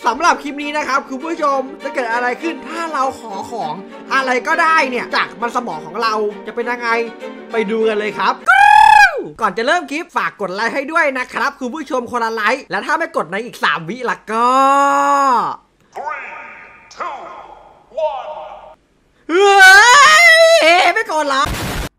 ำหรับคลิปนี้นะครับคุณผู้ชมจะเกิดอะไรขึ้นถ้าเราขอของอะไรก็ได้เนี่ยจากมันสมองของเราจะเป็นยังไงไปดูกันเลยครับก่อนจะเริ่มคลิปฝากกดไลค์ให้ด้วยนะครับคุณผู้ชมคนละไลค์และถ้าไม่กดในอีก3 วิละก็เฮ้ยไม่กดหรอ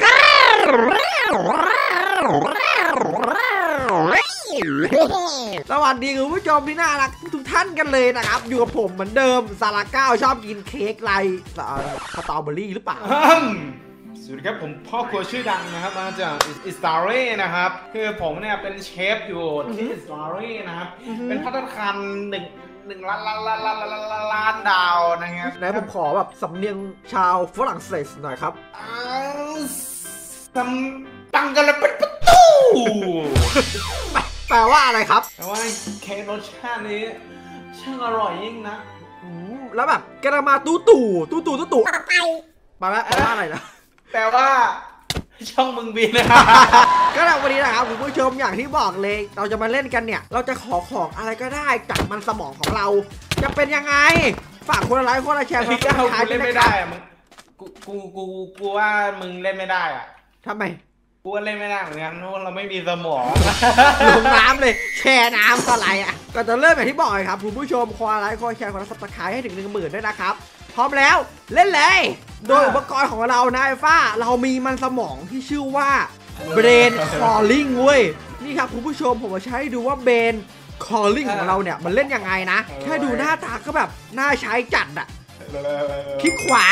สวัสดีคุณผู้ชมที่น่ารักทุกท่านกันเลยนะครับอยู่กับผมเหมือนเดิมซาลาก้าวชอบกินเค้กไรสตรอเบอรี่หรือเปล่าสวัสดีครับผมพ่อครัวชื่อดังนะครับมาจากอิสตาเร่นะครับคือผมเนี่ยเป็นเชฟอยู่ที่อิสตาเร่นะครับเป็นภัตตาคารหนึ่งล้านดาวนะครับไหนผมขอแบบสำเนียงชาวฝรั่งเศสหน่อยครับตังกันละเป็นประตูแปลว่าอะไรครับแปลว่าเค้กรสชาตินี้ช่างอร่อยยิ่งนะแล้วแบบกระมาตู้ไปแล้วแปลว่าอะไรนะแปลว่าช่องมึงบินนะก็ในวันนี้นะครับคุณผู้ชมอย่างที่บอกเลยเราจะมาเล่นกันเนี่ยเราจะขอของอะไรก็ได้จากมันสมองของเราจะเป็นยังไงฝากคนละไลค์คนละแชร์คนละขายเล่นไม่ได้มึงกูว่ามึงเล่นไม่ได้อะทำไมกูว่าเล่นไม่ได้เหมือนกันเพราะเราไม่มีสมองลงน้ำเลยแช่น้ำก็อะไรอ่ะก็จะเริ่มอย่างที่บอกครับคุณผู้ชมคนละไลค์คนละแชร์คนละซับสไครต์ให้ถึง 10,000ด้วยนะครับพร้อมแล้วเล่นเลยโดยอุปกรณ์ของเรานะไอ้ฟ้าเรามีมันสมองที่ชื่อว่า Brain Calling เว้ยนี่ครับคุณผู้ชมผมจะใช้ดูว่า Brain Calling ของเราเนี่ยมันเล่นยังไงนะแค่ดูหน้าตาก็แบบน่าใช้จัดอะคลิกขวา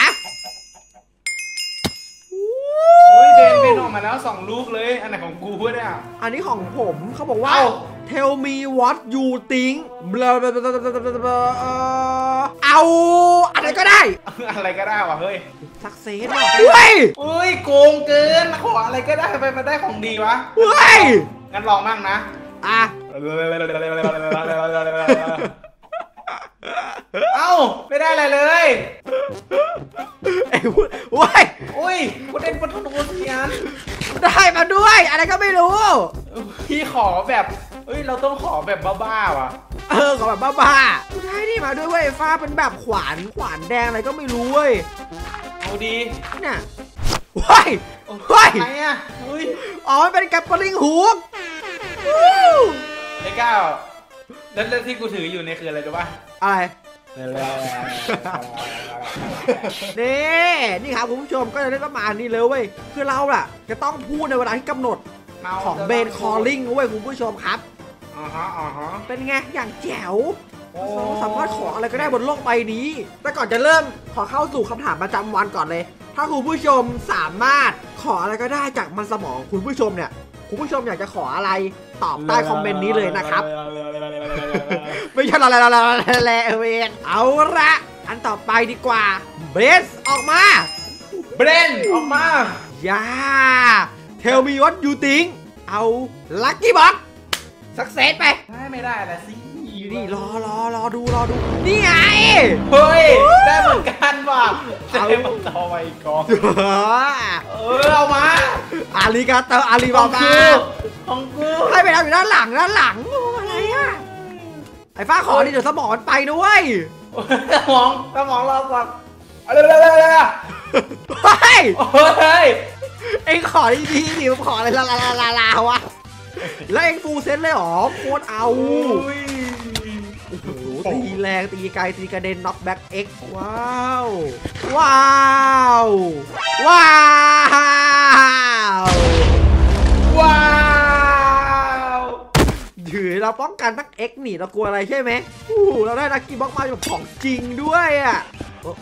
เดนออกมาแล้ว2 ลูกเลยอันไหนของกูเนี่ยอันนี้ของผมเขาบอกว่า Tell me what you think เอาอะไรก็ได้อะไรก็ได้วะเฮ้ยสักเซสเฮ้ยโกงเกินขออะไรก็ได้ไปมาได้ของดีวะเฮ้ยงั้นลองมั่งนะเอ้าไม่ได้อะไรเลยไอ้ว้ยกูเด่นปะทุนเทียนได้มาด้วยอะไรก็ไม่รู้พี่ขอแบบเราต้องขอแบบบ้าๆว่ะขอแบบบ้าๆกูได้นี่มาด้วยเว้ยฟ้าเป็นแบบขวานแดงอะไรก็ไม่รู้เว้ยเอาดีเนี่ยว้ายไหนอ่ะอ๋อมันเป็นแกปเปอร์ลิงฮูกไอ้ก้าวแล้วที่กูถืออยู่เนี่ยคืออะไรรู้ป่ะอะไรนี่ครับคุณผู้ชมก็จะได้ประมาณนี้เลยเว้ยคือเราล่ะจะต้องพูดในเวลาที่กำหนดของเบนคอลลิ่งเว้ยคุณผู้ชมครับเป็นไงอย่างแจ๋วสามารถขออะไรก็ได้บนโลกใบนี้แต่ก่อนจะเริ่มขอเข้าสู่คำถามประจำวันก่อนเลยถ้าคุณผู้ชมสามารถขออะไรก็ได้จากมันสมองคุณผู้ชมเนี่ยคุณผู้ชมอยากจะขออะไรตอบใต้คอมเมนต์นี้เลยนะครับไม่ใช่อะไรเวนเอาละอันต่อไปดีกว่าเบรนออกมาอย่า Tell me what you think เอาลัคกี้บ็อกสักเซสไปไม่ได้อะไรสินี่รอดูนี่ไงเฮ้ยได้เหมือนกันว่ะเอาต่อไปก่อนเอามาอาริกาเตอร์อาลีบาบาของกูให้ไปทำอยู่ด้านหลังอะไรอ่ะไอ้ฟ้าขอนี่เดี๋ยวสมองมันไปด้วยสมองเราก่อนอะไรเอ็งขอดีๆดิผมขออะไรลาวะแล้วเอ็งฟูเซตเลยหรอโคตรเอาโอ้โหตีแรงตีไกลตีกระเด็นน็อกแบ็กเอ็กว้าวถือเราป้องกันนักเอ็กหนีเรากลัวอะไรใช่ไหมเราได้นักกีบ็อกมาแบบของจริงด้วยอ่ะ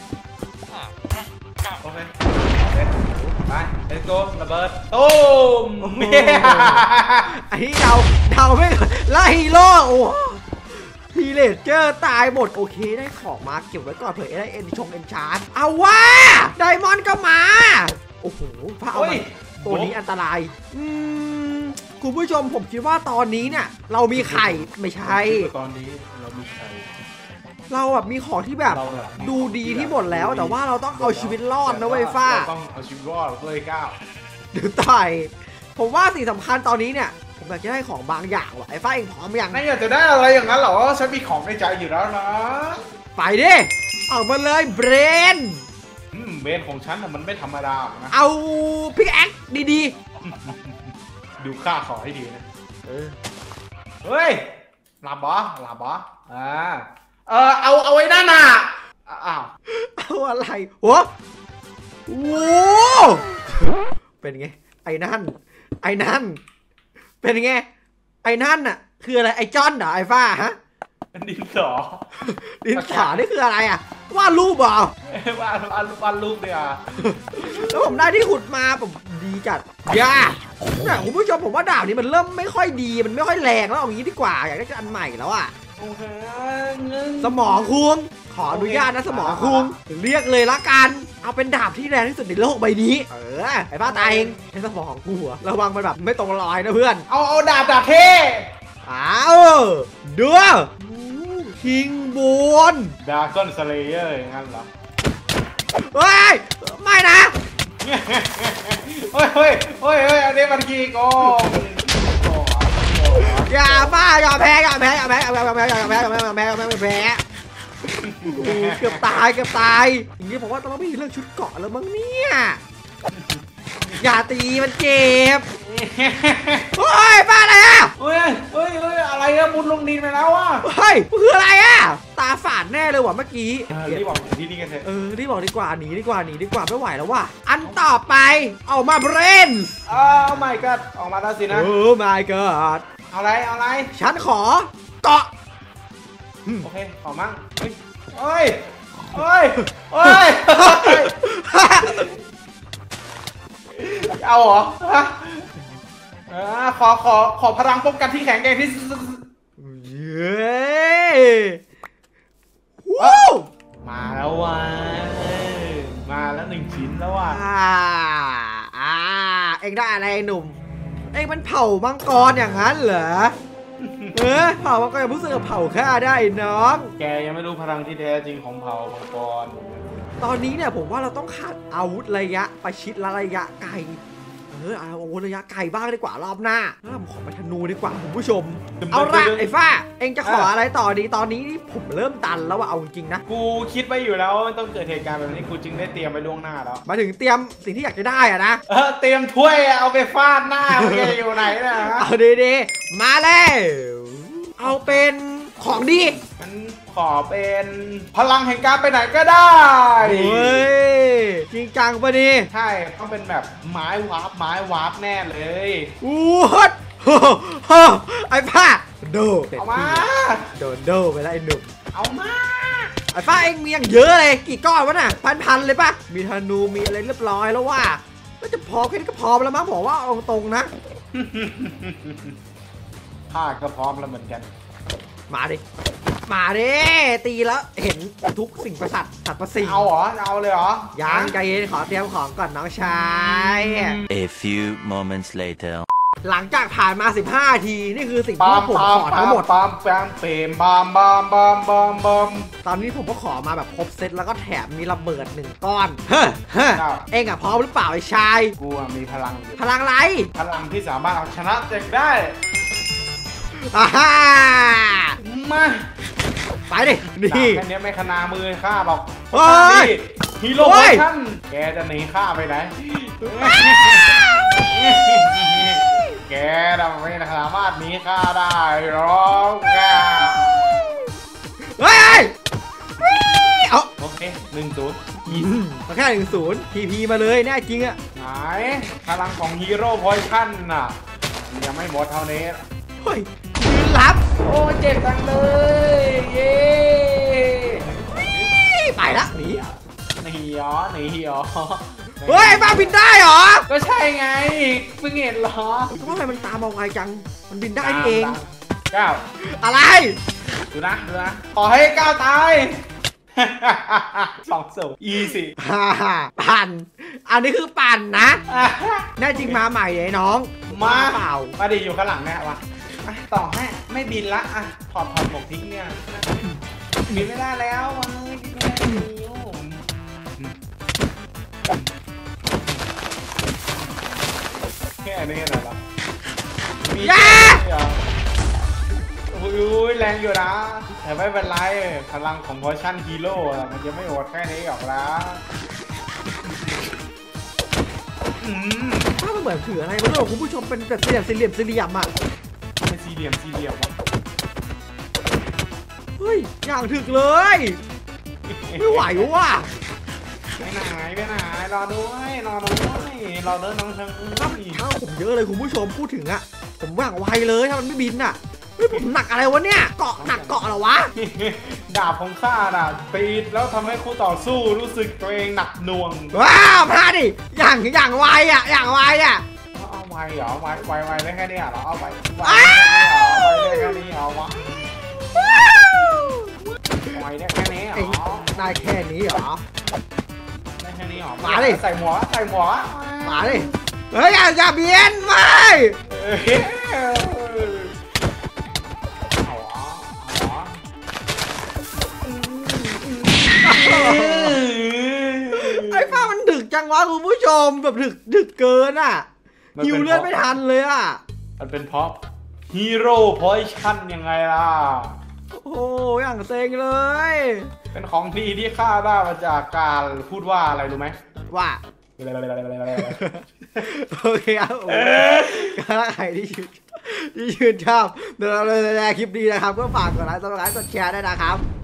โอเคไป let's go ระเบิดตูมไอ้เดาไม่ไล่ฮีโร่โอ้พีเลเจอร์ตายหมดโอเคได้ของมาเก็บไว้ก่อนเผื่อได้เอ็นชาร์จเอาว่าไดมอนด์ก็มาโอ้โหพระเอาตัวนี้อันตรายคุณผู้ชมผมคิดว่าตอนนี้เนี่ยเรามีไข่ไม่ใช่ตอนนี้เรามีไข่เราแบบมีของที่แบบดูดีที่หมดแล้วแต่ว่าเราต้องเอาชีวิตรอดนะเว้ยฟ้าต้องเอาชีวิตรอดเลยก้าวเดี๋ยวตายผมว่าสิ่งสำคัญตอนนี้เนี่ยผมอยากจะได้ของบางอย่างว่ะไอ้ฝ้ายเองพร้อมยังนายอยากจะได้อะไรอย่างนั้นเหรอฉันมีของในใจอยู่แล้วนะไปดิออกมาเลยเบรนเบนของฉันมันไม่ธรรมดานะเอาพิกแอคดีดูค่าขอให้ดีนะเฮ้ยหลับบอเอาไว้นั่นน่ะอ้าวๆเอาอะไรโอ้โหเป็นไงไอ้นั่นเป็นไงไอ้นั่นน่ะคืออะไรไอ้จอนเหรอไอ้ฝ้าฮะดินสอดินสอนี่คืออะไรอ่ะวาดรูปเหรอวาดรูปเนี่ยแล้วผมได้ที่ขุดมาผมดีจัดย่าเนี่ยคุณผู้ชมผมว่าดาบนี้มันเริ่มไม่ค่อยดีมันไม่ค่อยแรงแล้วเอางี้ดีกว่าอยากได้อันใหม่แล้วอ่ะโอเคสมองคุงขออนุญาตนะสมองคุงเรียกเลยละกันเอาเป็นดาบที่แรงที่สุดในโลกใบนี้ไอ้บ้าตายเองไอ้สมองของกูอะระวังมันแบบไม่ตรงรอยนะเพื่อนเอาดาบเท่อ้าวดูคิงบนดาก้อนสเลเยอร์อย่างนั้นเหรอเฮ้ยไม่นะเฮ้ยอันนี้มันขี้โกงอย่าบ้าอย่าแพ้เกือบตายอย่างนี้ผมว่าต้องมีเรื่องชุดเกาะแล้วมั้งเนี่ยอย่าตีมันเจ็บเฮ้ยบ้าอะไรอ่ะเฮ้ยอะไรอะมุดลงดินไปแล้วอะเฮ้ยคืออะไรอ่ะตาฝาดแน่เลยว่ะเมื่อกี้รีบบอกที่นี่กันเถอะรีบบอกดีกว่าหนีดีกว่าไม่ไหวแล้วว่ะอันต่อไปเอามาเบรนไม่ก็ออกมาแล้วสินะ my god เอาอะไรฉันขอเกาะโอเคขอมั่งเฮ้ยเอาเหรอขอพลังป้องกันที่แข็งแกร่งที่สุดเย้ว้าวมาแล้วว่ะมาแล้ว1 ชิ้นแล้วว่ะเอ็งได้อะไรหนุ่มเอ็งมันเผามังกรอย่างนั้นเหรอเผามังกรอย่าพูดสึกกับเผาข้าได้น้องแกยังไม่รู้พลังที่แท้จริงของเผ่ามังกรตอนนี้เนี่ยผมว่าเราต้องขาดอาวุธระยะประชิดและระยะไกลเอาอาวุธระยะไกลบ้างดีกว่ารอบหน้าผมขอไปธนูดีกว่าคุณผู้ชมเอาละไอ้ฝ้าเอ็งจะขออะไรต่อดีตอนนี้ผมเริ่มตันแล้วว่าเอาจริงๆนะกูคิดไว้อยู่แล้วต้องเกิดเหตุการณ์แบบนี้กูจึงได้เตรียมไปล่วงหน้าแล้วมาถึงเตรียมสิ่งที่อยากจะได้อะนะเตรียมถ้วยเอาไปฟาดหน้ามึงอยู่ไหนนะเอาดีๆมาแล้วเอาเป็นของดีมันขอเป็นพลังแห่งการไปไหนก็ได้เฮ้ยจริงจังปะนี่ใช่ต้องเป็นแบบไม้วาร์ปแน่เลยวัดไอ้ฝ้าโดเอามาโดนโดไปแล้วไอ้หนุ่มเอามาไอ้ฝ้าเองมีอย่างเยอะเลยกี่ก้อนวะน่ะพันเลยปะมีธนูมีอะไรเรียบร้อยแล้วว่าก็จะพอแค่นี้ก็พอแล้วมั้งผมว่าเอาตรงนะข้าก็พร้อมแล้วเหมือนกันมาดิตีแล้วเห็นทุกสิ่งประสิทธิ์เอาเหรอเอาเลยเหรอยังใจเย็นขอเตรียมของก่อนน้องชาย A few moments later หลังจากผ่านมา15 ทีนี่คือสิ่งที่ผมขอทั้งหมดปามเปมบามตอนนี้ผมก็ขอมาแบบครบเซตแล้วก็แถมมีระเบิด1 ก้อนเอ็งอะพร้อมหรือเปล่าไอ้ชายกูมีพลังอยู่พลังไรพลังที่สามารถเอาชนะเด็กได้ มาไปดินี่แค่นี้ไม่ขนามือข้าหรอกเฮ้ยฮีโร่ท่านแกจะหนีข้าไปไหนแกจะไม่สามารถหนีข้าได้หรอกเฮ้ยเอาโอเค1-0 มาแค่1-0 TP มาเลยแน่จริงอะไหนพลังของฮีโร่พอยชั่นน่ะยังไม่หมดเท่านี้เฮ้ยยืนรับโอ้เจ็บจังเลยเย้ไปละหนีหนีหรอเฮ้ยบ้าบินได้เหรอก็ใช่ไงเพิ่งเห็นเหรอทำไมมันตามมาไวจังมันบินได้นี่เองก้าวอะไรดูนะขอให้ก้าวตาย 2-0 easy ปั่นอันนี้คือปั่นนะแน่จริงมาใหม่ไอ้น้องมาเปล่ามาดิอยู่ข้างหลังแน่วะต่อให้ไม่บินละถอดหมวกทิ้งเนี่ยบินไม่ได้แล้ววะแค่นี้เหรออย่าอุ้ยแรงอยู่นะแต่ไม่เป็นไรพลังของพอชั่นฮีโร่มันจะไม่โหดแค่นี้หรอกนะถ้ามันเหมือนถืออะไรไม่รู้คุณผู้ชมเป็นแบบสี่เหลี่ยมอ่ะเป็นสี่เหลี่ยมวะเฮ้ยอย่างถึกเลยไม่ไหวว่ะไปไหนรอด้วยรอเดินน้องเชิงถ้าผมเยอะเลยคุณผู้ชมพูดถึงอ่ะผมว่างไวเลยถ้ามันไม่บินอ่ะเฮ้ยผมหนักอะไรวะเนี่ยเกาะหนักเกาะเหรอวะดาบของข้าน่ะตีแล้วทำให้คู่ต่อสู้รู้สึกตัวเองหนักหน่วงว้าวพลาดดิอย่างไวอ่ะอย่างไวอ่ะเอาไวเหรอไวได้แค่นี้เหรอเอาไวได้แค่นี้เหรอวะไวได้แค่นี้เหรอได้แค่นี้เหรอได้แค่นี้เหรอมาดิใส่หมวกมาดิเฮ้ยอย่าเบียนไป ไอ้ฟ้ามันดึกจังวะคุณผู้ชมแบบดึกเกินอ่ะหิวเลือดไม่ทันเลยอ่ะมันเป็นเพราะฮีโร่พอยชั่นยังไงล่ะโอ้อย่างเซ็งเลยเป็นของดีที่ข้าได้มาจากการพูดว่าอะไรรู้ไหมว่าโอเคครับถ้าใครที่ชื่นชอบเดี๋ยวเราเลยคลิปนี้นะครับก็ฝากกดไลค์กดแชร์ด้วยนะครับ